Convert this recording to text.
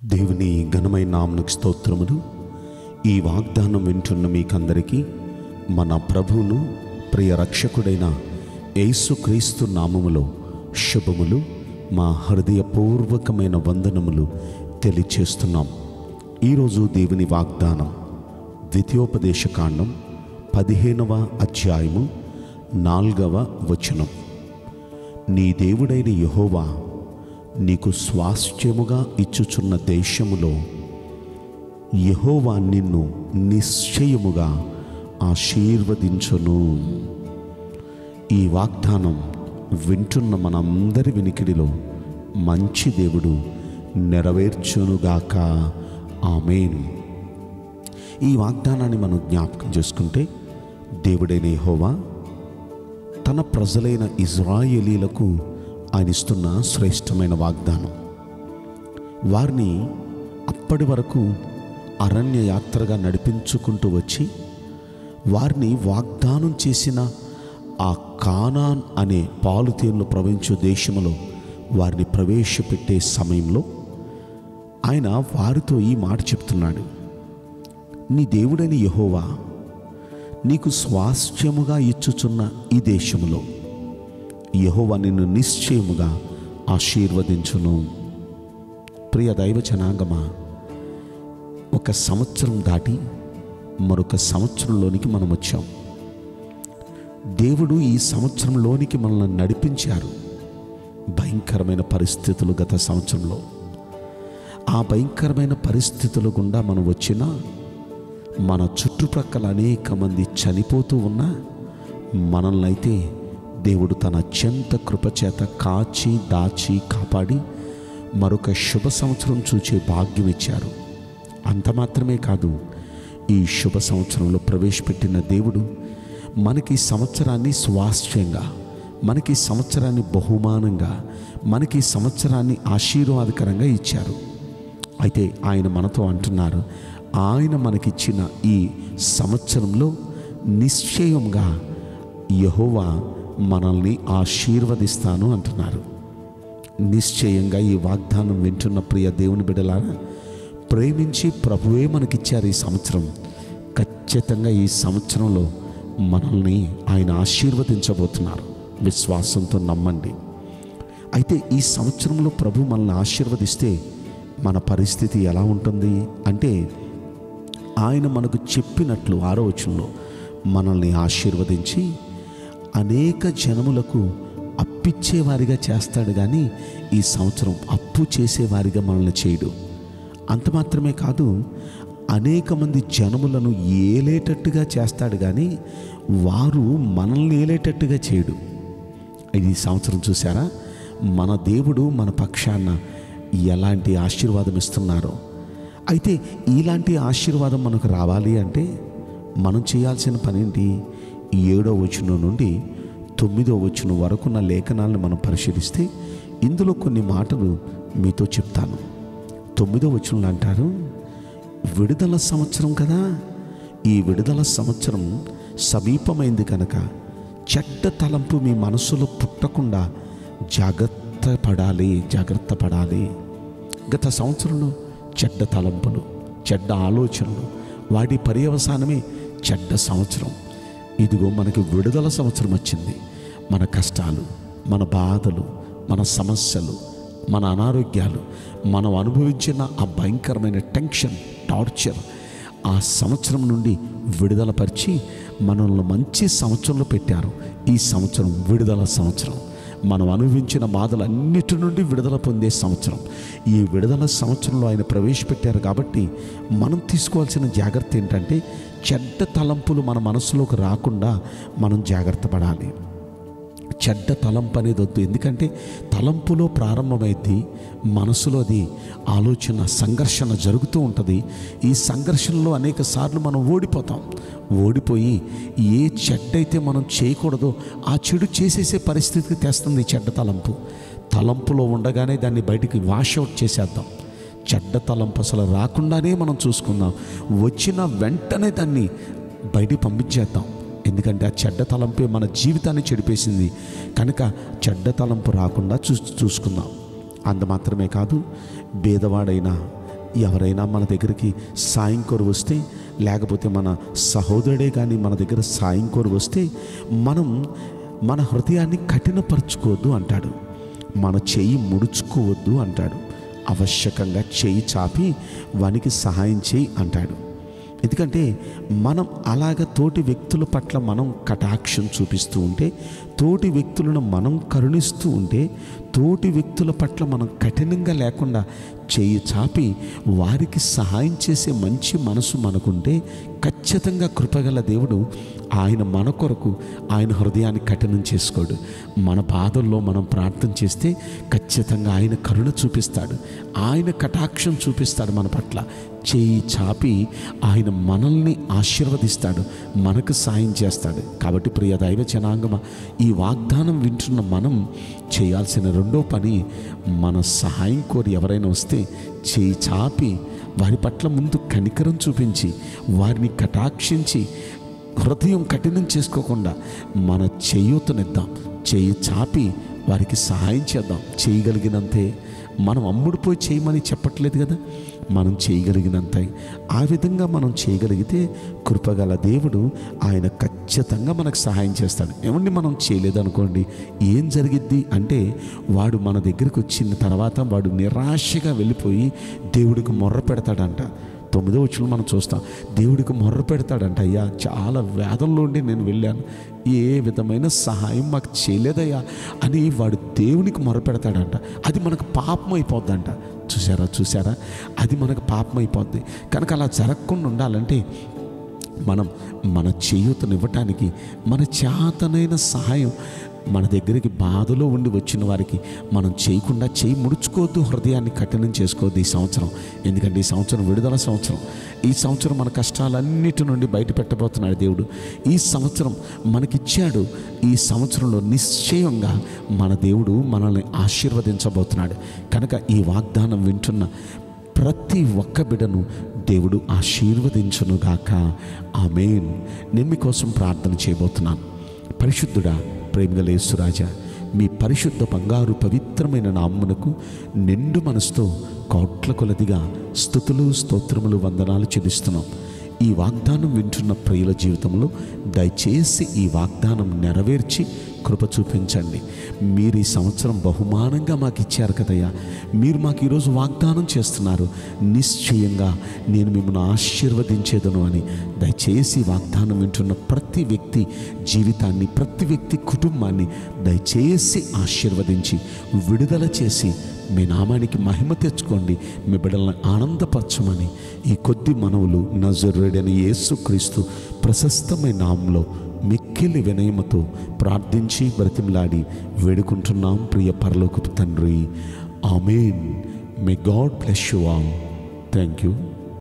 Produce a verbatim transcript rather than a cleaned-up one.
దేవుని ఘనమైన నామమునకు స్తోత్రములు. ఈ వాగ్దానం వింటున్న మీకందరికీ మన ప్రభువును ప్రియ రక్షకుడైన యేసుక్రీస్తు నామములో శుభములు, మా హృదయపూర్వకమైన వందనములు తెలియచేస్తున్నాం. ఈరోజు దేవుని వాగ్దానం ద్వితీయోపదేశకాండం పదిహేనవ అధ్యాయము నాలుగవ వచనం. నీ దేవుడైన యెహోవా నీకు స్వాస్థ్యముగా ఇచ్చుచున్న దేశములో యెహోవా నిన్ను నిశ్చయముగా ఆశీర్వదించును. ఈ వాగ్దానం వింటున్న మనందరి వినికిడిలో మంచి దేవుడు నెరవేర్చునుగాక. ఆమేన్. ఈ వాగ్దానాన్ని మనం జ్ఞాపకం చేసుకుంటే, దేవుడైన యెహోవా తన ప్రజలైన ఇజ్రాయేలీలకు ఆయన ఇస్తున్న శ్రేష్టమైన వాగ్దానం. వారిని అప్పటి వరకు అరణ్య యాత్రగా నడిపించుకుంటూ వచ్చి వారిని వాగ్దానం చేసిన ఆ కానాన్ అనే పాలుతేళ్లు ప్రవహించే దేశంలో వారిని ప్రవేశపెట్టే సమయంలో ఆయన వారితో ఈ మాట చెప్తున్నాడు. నీ దేవుడైన యెహోవా నీకు స్వాస్థ్యముగా ఇచ్చుచున్న ఈ దేశములో యెహోవా నిన్ను నిశ్చయముగా ఆశీర్వదించును. ప్రియ దైవ జనాంగమా, ఒక సంవత్సరం దాటి మరొక సంవత్సరంలోనికి మనం వచ్చాం. దేవుడు ఈ సంవత్సరంలోనికి మనల్ని నడిపించారు. భయంకరమైన పరిస్థితులు గత సంవత్సరంలో, ఆ భయంకరమైన పరిస్థితుల గుండా మనం వచ్చినా, మన చుట్టుప్రక్కల అనేక మంది చనిపోతూ ఉన్నా, మనల్ని అయితే దేవుడు తన అత్యంత కృపచేత కాచి దాచి కాపాడి మరొక శుభ సంవత్సరం చూచే భాగ్యం ఇచ్చారు. అంత మాత్రమే కాదు, ఈ శుభ సంవత్సరంలో ప్రవేశపెట్టిన దేవుడు మనకి సంవత్సరాన్ని స్వాస్థ్యంగా, మనకి సంవత్సరాన్ని బహుమానంగా, మనకి సంవత్సరాన్ని ఆశీర్వాదకరంగా ఇచ్చారు. అయితే ఆయన మనతో అంటున్నారు, ఆయన మనకిచ్చిన ఈ సంవత్సరంలో నిశ్చయంగా యెహోవా మనల్ని ఆశీర్వదిస్తాను అంటున్నారు. నిశ్చయంగా ఈ వాగ్దానం వింటున్న ప్రియ దేవుని బిడ్డలారా, ప్రేమించి ప్రభువే మనకిచ్చారు ఈ సంవత్సరం. ఖచ్చితంగా ఈ సంవత్సరంలో మనల్ని ఆయన ఆశీర్వదించబోతున్నారు. విశ్వాసంతో నమ్మండి. అయితే ఈ సంవత్సరంలో ప్రభు మనల్ని ఆశీర్వదిస్తే మన పరిస్థితి ఎలా ఉంటుంది అంటే, ఆయన మనకు చెప్పినట్లు ఆరో వచనంలో మనల్ని ఆశీర్వదించి అనేక జనములకు అప్పిచ్చేవారిగా చేస్తాడు, కానీ ఈ సంవత్సరం అప్పు చేసేవారిగా మనల్ని చేయడు. అంత మాత్రమే కాదు, అనేక మంది జనములను ఏలేటట్టుగా చేస్తాడు, కానీ వారు మనల్ని ఏలేటట్టుగా చేయడు. ఈ సంవత్సరం చూసారా, మన దేవుడు మన పక్షాన ఎలాంటి ఆశీర్వాదం ఇస్తున్నారో. అయితే ఇలాంటి ఆశీర్వాదం మనకు రావాలి అంటే మనం చేయాల్సిన పని ఏంటి? ఏడో వచనం నుండి తొమ్మిదో వచనం వరకున్న లేఖనాలను మనం పరిశీలిస్తే ఇందులో కొన్ని మాటలు మీతో చెప్తాను. తొమ్మిదో వచనంలో అంటారు, విడుదల సంవత్సరం కదా, ఈ విడుదల సంవత్సరం సమీపమైంది కనుక చెడ్డ తలంపు మీ మనసులో పుట్టకుండా జాగ్రత్త పడాలి జాగ్రత్త పడాలి గత సంవత్సరంలో చెడ్డ తలంపులు, చెడ్డ ఆలోచనలు, వాటి పర్యవసానమే చెడ్డ సంవత్సరం. ఇదిగో మనకి విడుదల సంవత్సరం వచ్చింది. మన కష్టాలు, మన బాధలు, మన సమస్యలు, మన అనారోగ్యాలు, మనం అనుభవించిన ఆ భయంకరమైన టెన్షన్, టార్చర్, ఆ సంవత్సరం నుండి విడుదల పరిచి మనల్ని మంచి సంవత్సరంలో పెట్టారు. ఈ సంవత్సరం విడుదల సంవత్సరం. మనం అనుభవించిన బాధలన్నిటి నుండి విడుదల పొందే సంవత్సరం. ఈ విడుదల సంవత్సరంలో ఆయన ప్రవేశపెట్టారు కాబట్టి మనం తీసుకోవాల్సిన జాగ్రత్త ఏంటంటే, చెడ్డ తలంపులు మన మనసులోకి రాకుండా మనం జాగ్రత్త పడాలి. చెడ్డ తలంపు అనేది వద్దు. ఎందుకంటే తలంపులో ప్రారంభమైంది, మనసులోది ఆలోచన సంఘర్షణ జరుగుతూ ఉంటుంది. ఈ సంఘర్షణలో అనేక సార్లు మనం ఓడిపోతాం. ఓడిపోయి ఏ చెడ్డ అయితే మనం చేయకూడదో ఆ చెడు చేసేసే పరిస్థితికి తెస్తుంది చెడ్డ తలంపు. తలంపులో ఉండగానే దాన్ని బయటికి వాషౌట్ చేసేద్దాం. చెడ్డ తలంపు అసలు రాకుండానే మనం చూసుకుందాం. వచ్చిన వెంటనే దాన్ని బయటికి పంపించేద్దాం. ఎందుకంటే ఆ చెడ్డ తలంపే మన జీవితాన్ని చెడిపేసింది కనుక చెడ్డ తలంపు రాకుండా చూ చూసుకుందాం. అంత మాత్రమే కాదు, బేదవాడైనా ఎవరైనా మన దగ్గరికి సాయం కోరి వస్తే, లేకపోతే మన సహోదరుడే కానీ మన దగ్గర సాయం కోరి వస్తే మనం మన హృదయాన్ని కఠినపరచుకోవద్దు అంటాడు. మన చెయ్యి ముడుచుకోవద్దు అంటాడు. ఆవశ్యకంగా చెయ్యి చాపి వానికి సహాయం చేయి అంటాడు. ఎందుకంటే మనం అలాగ తోటి వ్యక్తుల పట్ల మనం కటాక్షం చూపిస్తూ ఉంటే, తోటి వ్యక్తులను మనం కరుణిస్తూ ఉంటే, తోటి వ్యక్తుల పట్ల మనం కఠినంగా లేకుండా చేయి చాపి వారికి సహాయం చేసే మంచి మనసు మనకుంటే, ఖచ్చితంగా కృపగల దేవుడు ఆయన మన కొరకు ఆయన హృదయాన్ని కఠినం చేసుకోడు. మన బాధల్లో మనం ప్రార్థన చేస్తే ఖచ్చితంగా ఆయన కరుణ చూపిస్తాడు, ఆయన కటాక్షం చూపిస్తాడు మన పట్ల. చేయి చాపి ఆయన మనల్ని ఆశీర్వదిస్తాడు, మనకు సాయం చేస్తాడు. కాబట్టి ప్రియ దైవ జనాంగమా, ఈ వాగ్దానం వింటున్న మనం చేయాల్సిన రెండో పని, మన సహాయం కోరి ఎవరైనా వస్తే చేయి చాపి వారి పట్ల ముందు కనికరం చూపించి వారిని కటాక్షించి హృదయం కఠినం చేసుకోకుండా మన చేయూతనిద్దాం. చేయి చాపి వారికి సహాయం చేద్దాం. చేయగలిగినంతే. మనం అమ్ముడుపోయి చేయమని చెప్పట్లేదు కదా, మనం చేయగలిగినంత ఆ విధంగా మనం చేయగలిగితే కృపగల దేవుడు ఆయన ఖచ్చితంగా మనకు సహాయం చేస్తాడు. ఏమండి, మనం చేయలేదనుకోండి, ఏం జరిగిద్ది అంటే వాడు మన దగ్గరికి వచ్చిన తర్వాత వాడు నిరాశగా వెళ్ళిపోయి దేవుడికి మొర్ర పెడతాడంట. తొమ్మిదో వచనం మనం చూస్తాం, దేవుడికి మొర్ర పెడతాడంట, అయ్యా చాలా వేదనలో ఉండి నేను వెళ్ళాను, ఏ విధమైన సహాయం మాకు చేయలేదయ్యా అని వాడు దేవునికి మొర్ర పెడతాడంట. అది మనకు పాపం అయిపోద్దంట. చూసారా చూసారా అది మనకు పాపం అయిపోద్ది. కనుక అలా జరగకుండా ఉండాలంటే మనం మన చేయూతనివ్వటానికి మన చేతనైన సహాయం మన దగ్గరికి బాధలో ఉండి వచ్చిన వారికి మనం చేయకుండా చేయి ముడుచుకోవద్దు, హృదయాన్ని కఠినం చేసుకోవద్దు ఈ సంవత్సరం. ఎందుకంటే ఈ సంవత్సరం విడుదల సంవత్సరం. ఈ సంవత్సరం మన కష్టాలన్నిటి నుండి బయట పెట్టబోతున్నాడు దేవుడు. ఈ సంవత్సరం మనకిచ్చాడు. ఈ సంవత్సరంలో నిశ్చయంగా మన దేవుడు మనల్ని ఆశీర్వదించబోతున్నాడు. కనుక ఈ వాగ్దానం వింటున్న ప్రతి ఒక్క బిడ్డను దేవుడు ఆశీర్వదించునుగాక. ఆమేన్. నేను మీకోసం ప్రార్థన చేయబోతున్నాను. పరిశుద్ధుడా, ప్రేమగల యేసురాజా, మీ పరిశుద్ధ బంగారు పవిత్రమైన నామమునకు నిండు మనసుతో కోట్ల కొలదిగా స్తుతులు స్తోత్రములు వందనాలు చెల్లిస్తున్నాం. ఈ వాగ్దానం వింటున్న ప్రియుల జీవితంలో దయచేసి ఈ వాగ్దానం నెరవేర్చి కృప చూపించండి. మీరు ఈ సంవత్సరం బహుమానంగా మాకు ఇచ్చారు కదయ్యా, మీరు మాకు ఈరోజు వాగ్దానం చేస్తున్నారు, నిశ్చయంగా నేను మిమ్మల్ని ఆశీర్వదించేదను అని. దయచేసి వాగ్దానం వింటున్న ప్రతి వ్యక్తి జీవితాన్ని, ప్రతి వ్యక్తి కుటుంబాన్ని దయచేసి ఆశీర్వదించి విడుదల చేసి మీ నామానికి మహిమ తెచ్చుకోండి. మీ బిడ్డలను ఆనందపరచమని ఈ కొద్ది మనవులు నజరేయుడైన యేసుక్రీస్తు ప్రశస్తమైన నామంలో మిక్కిలి వినయముతో ప్రార్థించి బ్రతిమలాడి వేడుకుంటున్నాం ప్రియ పరలోకపు తండ్రి. ఆమేన్. May God bless you all. Thank you.